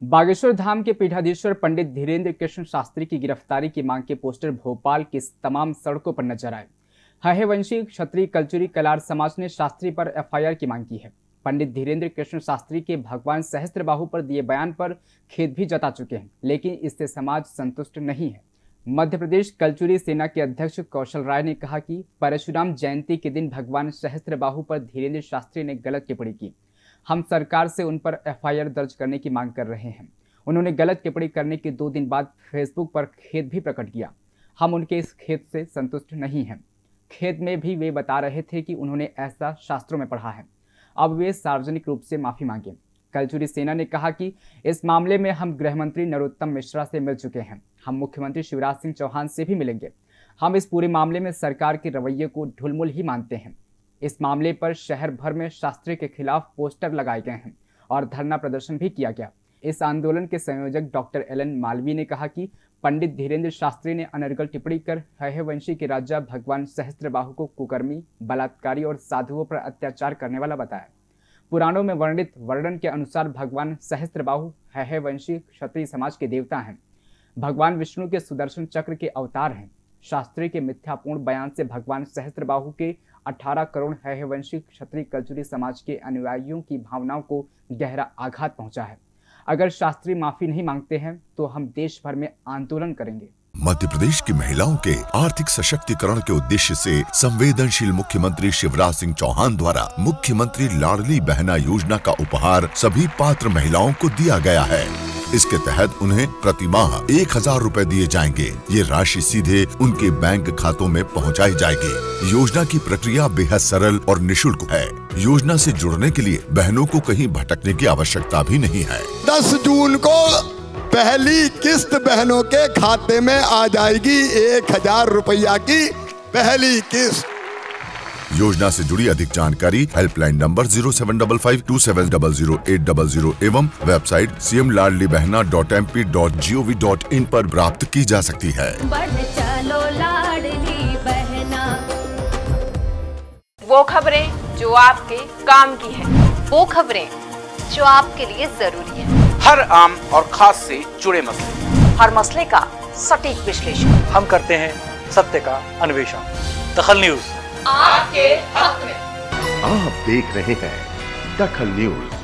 बागेश्वर धाम के पीठाधीश्वर पंडित धीरेन्द्र कृष्ण शास्त्री की गिरफ्तारी की मांग के पोस्टर भोपाल की तमाम सड़कों पर नजर आए। हयवंशी क्षत्रिय कल्चुरी कलार समाज ने शास्त्री पर एफआईआर की मांग की है। पंडित धीरेन्द्र कृष्ण शास्त्री के भगवान सहस्त्रबाहु पर दिए बयान पर खेद भी जता चुके हैं, लेकिन इससे समाज संतुष्ट नहीं है। मध्य प्रदेश कल्चुरी सेना के अध्यक्ष कौशल राय ने कहा कि परशुराम जयंती के दिन भगवान सहस्त्रबाहु पर धीरेन्द्र शास्त्री ने गलत टिप्पणी की। हम सरकार से उन पर एफआईआर दर्ज करने की मांग कर रहे हैं। उन्होंने गलत टिप्पणी करने के 2 दिन बाद फेसबुक पर खेद भी प्रकट किया। हम उनके इस खेद से संतुष्ट नहीं हैं। खेद में भी वे बता रहे थे कि उन्होंने ऐसा शास्त्रों में पढ़ा है। अब वे सार्वजनिक रूप से माफी मांगे। कल्चुरी सेना ने कहा कि इस मामले में हम गृह मंत्री नरोत्तम मिश्रा से मिल चुके हैं। हम मुख्यमंत्री शिवराज सिंह चौहान से भी मिलेंगे। हम इस पूरे मामले में सरकार के रवैये को ढुलमुल ही मानते हैं। इस मामले पर शहर भर में शास्त्री के खिलाफ पोस्टर लगाए गए हैं और धरना प्रदर्शन भी किया गया। इस आंदोलन के संयोजक डॉक्टर एलन मालवी ने कहा कि पंडित धीरेन्द्र शास्त्री ने अनर्गल टिप्पणी कर हयवंशी के राजा भगवान सहस्त्रबाहु को कुकर्मी, बलात्कारी और साधुओं पर अत्याचार करने वाला बताया। पुराणों में वर्णित वर्णन के अनुसार भगवान सहस्त्रबाहु हयवंशी क्षत्रिय समाज के देवता हैं। भगवान विष्णु के सुदर्शन चक्र के अवतार हैं। शास्त्री के मिथ्यापूर्ण बयान से भगवान सहस्त्रबाहु के 18 करोड़ हयवंशी क्षत्रिय कल्चुरी समाज के अनुयायियों की भावनाओं को गहरा आघात पहुंचा है। अगर शास्त्री माफी नहीं मांगते हैं तो हम देश भर में आंदोलन करेंगे। मध्य प्रदेश की महिलाओं के आर्थिक सशक्तिकरण के उद्देश्य से संवेदनशील मुख्यमंत्री शिवराज सिंह चौहान द्वारा मुख्यमंत्री लाडली बहना योजना का उपहार सभी पात्र महिलाओं को दिया गया है। इसके तहत उन्हें प्रति माह 1000 रुपए दिए जाएंगे। ये राशि सीधे उनके बैंक खातों में पहुंचाई जाएगी। योजना की प्रक्रिया बेहद सरल और निशुल्क है। योजना से जुड़ने के लिए बहनों को कहीं भटकने की आवश्यकता भी नहीं है। 10 जून को पहली किस्त बहनों के खाते में आ जाएगी। 1000 रुपया की पहली किस्त। योजना से जुड़ी अधिक जानकारी हेल्पलाइन नंबर 075527000800 एवं वेबसाइट cmladlibehna.mp.gov.in पर प्राप्त की जा सकती है। चलो लाडली बहना। वो खबरें जो आपके काम की है, वो खबरें जो आपके लिए जरूरी है। हर आम और खास से जुड़े मसले, हर मसले का सटीक विश्लेषण हम करते हैं। सत्य का अन्वेषण। दखल न्यूज आपके हक में। आप देख रहे हैं दखल न्यूज।